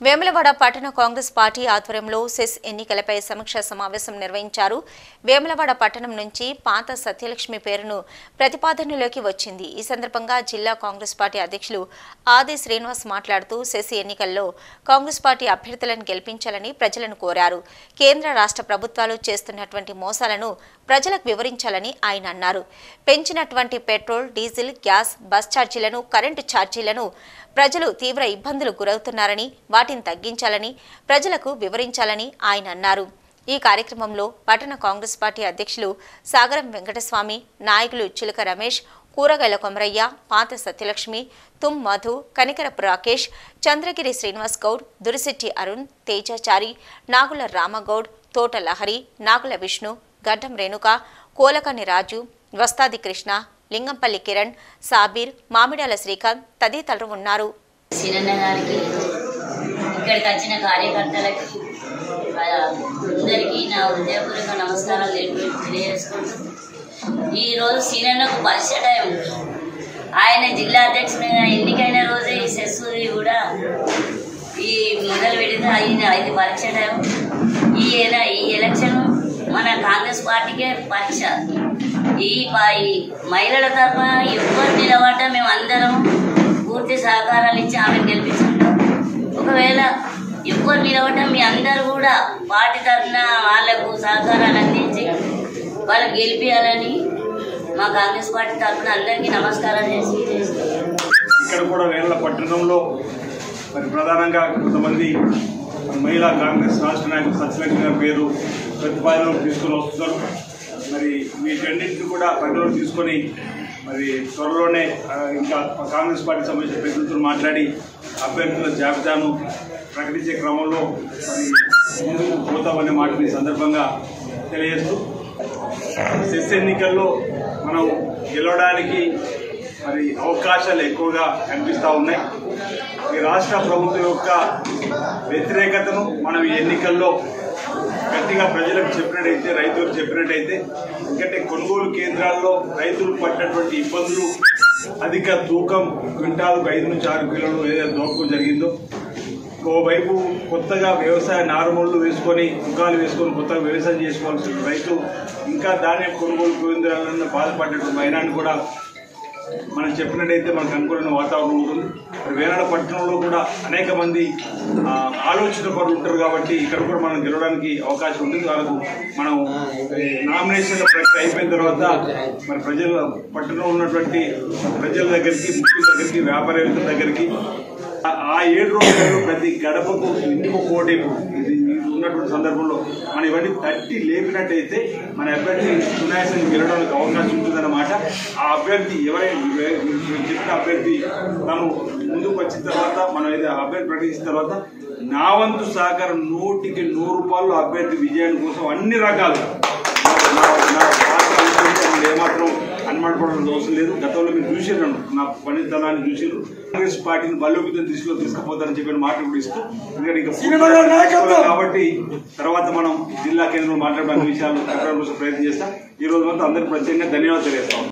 వేములవాడ పట్టణ కాంగ్రెస్ పార్టీ ఆధ్వర్యంలో సెస్ ఎన్నికలపై సమీక్ష సమావేశం నిర్వహించారు. వేములవాడ పట్టణం నుంచి పాత సత్యలక్ష్మి పేరును ప్రతిపాదనలోకి వచ్చింది. ఈ సందర్భంగా జిల్లా కాంగ్రెస్ పార్టీ అధ్యక్షులు ఆది శ్రీనివాస్ మాట్లాడుతూ సెస్ ఎన్నికల్లో కాంగ్రెస్ పార్టీ అభ్యర్థులను గెలిపించాలని ప్రజలను కోరారు. కేంద్ర రాష్ట్ర ప్రభుత్వాలు చేస్తున్నటువంటి మోసాలను ప్రజలకు వివరించాలని ఆయన అన్నారు. పెంచినటువంటి పెట్రోల్, డీజిల్, గ్యాస్, బస్ ఛార్జీలను, కరెంటు ఛార్జీలను ప్రజలు తీవ్ర ఇబ్బందులు గురవుతున్నారని, వాటిని తగ్గించాలని ప్రజలకు వివరించాలని ఆయన అన్నారు. ఈ కార్యక్రమంలో పట్టణ కాంగ్రెస్ పార్టీ అధ్యక్షులు సాగరం వెంకటస్వామి, నాయకులు చిలుక రమేష్, కూరగాయల కొమరయ్య, పాత సత్యలక్ష్మి, తుమ్ మధు, కనికరపు రాకేష్, చంద్రగిరి శ్రీనివాస్ గౌడ్, దురిశెట్టి అరుణ్, తేజాచారి, నాగుల రామగౌడ్, తోట లహరి, నాగుల విష్ణు, గడ్డం రేణుక, కోలకని రాజు, వస్తాది కృష్ణ, లింగంపల్లి కిరణ్, సాబీర్, మామిడాల శ్రీకాంత్ తదితరులు ఉన్నారు. ఇక్కడికి వచ్చిన కార్యకర్తలకు అందరికీ నా హృదయపూర్వక నమస్కారాలు తెలియజేసుకుంటూ ఈరోజు సీనన్నకు పరీక్ష టైం. ఆయన జిల్లా అధ్యక్షునిగా ఎన్నికైన రోజే ఈ సెస్సుది కూడా ఈ మొదలు పెడితే ఇది పరీక్ష టైం. ఈ ఎలక్షన్ మన కాంగ్రెస్ పార్టీకే పరీక్ష. ఈ మహిళల తరఫున ఎవరు నిలబడ్డా మేము అందరం పూర్తి సహకారాలు ఇచ్చి ఆమెను గెలిపించుకుంటాం. ఒకవేళ ఎవరు నిలబడ్డా మీ అందరూ కూడా పార్టీ తరఫున వాళ్లకు సహకారాలు అందించి వాళ్ళకి గెలిపించాలని మా కాంగ్రెస్ పార్టీ తరఫున అందరికీ నమస్కారం చేసి ఇక్కడ కూడా వేళ్ల పట్టణంలో మరి ప్రధానంగా కొంతమంది మహిళా కాంగ్రెస్ రాష్ట్ర నాయకులు సత్యలక్ష్మి గారి పేరు ప్రతిపాదనలు తీసుకొని వస్తున్నారు. మరి వీటన్నింటినీ కూడా పరిగణలోకి తీసుకొని మరి త్వరలోనే ఇంకా కాంగ్రెస్ పార్టీ సంబంధించిన ప్రతినిధులతో మాట్లాడి అభ్యర్థుల జాబితాను ప్రకటించే క్రమంలో మరి ముందుకు పోతామనే మాటని సందర్భంగా తెలియజేస్తూ సెస్ ఎన్నికల్లో మనం గెలవడానికి మరి అవకాశాలు ఎక్కువగా కనిపిస్తూ ఉన్నాయి. ఈ రాష్ట్ర ప్రభుత్వం యొక్క వ్యతిరేకతను మనం ఈ ఎన్నికల్లో గట్టిగా ప్రజలకు చెప్పినట్టయితే, రైతులకు చెప్పినట్టయితే, ఎందుకంటే కొనుగోలు కేంద్రాల్లో రైతులు పడినటువంటి ఇబ్బందులు, అధిక తూకం, క్వింటాలకు 5 నుంచి 6 కిలోలు ఏదైతే దోపకం జరిగిందో, ఓవైపు కొత్తగా వ్యవసాయ నారుమూళ్ళు వేసుకొని, ముఖాలు వేసుకొని కొత్తగా వ్యవసాయం చేసుకోవాల్సిన రైతు ఇంకా ధాన్యం కొనుగోలు కేంద్రాలను బాధపడినటువంటి మైనాన్ని కూడా మనం చెప్పినట్టయితే మనకు అనుకూలమైన వాతావరణం ఉంటుంది. వేనాడ పట్టణంలో కూడా అనేక మంది ఆలోచన పరులు ఉంటారు కాబట్టి ఇక్కడ కూడా మనం గెలవడానికి అవకాశం ఉంటుంది. వాళ్ళకు మనం నామినేషన్ల ప్రక్రియ అయిపోయిన తర్వాత మరి పట్టణంలో ఉన్నటువంటి ప్రజల దగ్గరికి, ముఖ్యుల దగ్గరికి, వ్యాపారవేత్తల దగ్గరికి ఆ 7 రోజులలో ప్రతి గడపకు ఇంటికి కోటేపు ఉన్నటువంటి సందర్భంలో మనం ఇవన్నీ తట్టి లేపినట్టయితే మన అభ్యర్థి సునాయాసంగా గెలవడానికి అవకాశం ఉంటుందన్నమాట. ఆ అభ్యర్థి చెప్పిన అభ్యర్థి తను ముందుకు వచ్చిన తర్వాత, మనం ఏదైతే అభ్యర్థి ప్రకటించిన తర్వాత నా వంతు సహకారం 100కి 100 రూపాయలు అభ్యర్థి విజయాన్ని కోసం అన్ని రకాలు ఏమాత్రం అనుమానపడాల్సిన అవసరం లేదు. గతంలో మీరు చూసారు, నా పనితనాన్ని చూసారు. కాంగ్రెస్ పార్టీని బలోపేతం దిశలో తీసుకుపోతారని చెప్పిన మాట కూడా ఇస్తూ, ఎందుకంటే ఇంకా కాబట్టి తర్వాత మనం జిల్లా కేంద్రంలో మాట్లాడే విషయాలు ప్రయత్నం చేస్తాం. ఈ రోజు మొత్తం అందరికీ ప్రత్యేకంగా ధన్యవాదాలు తెలియజేస్తాం.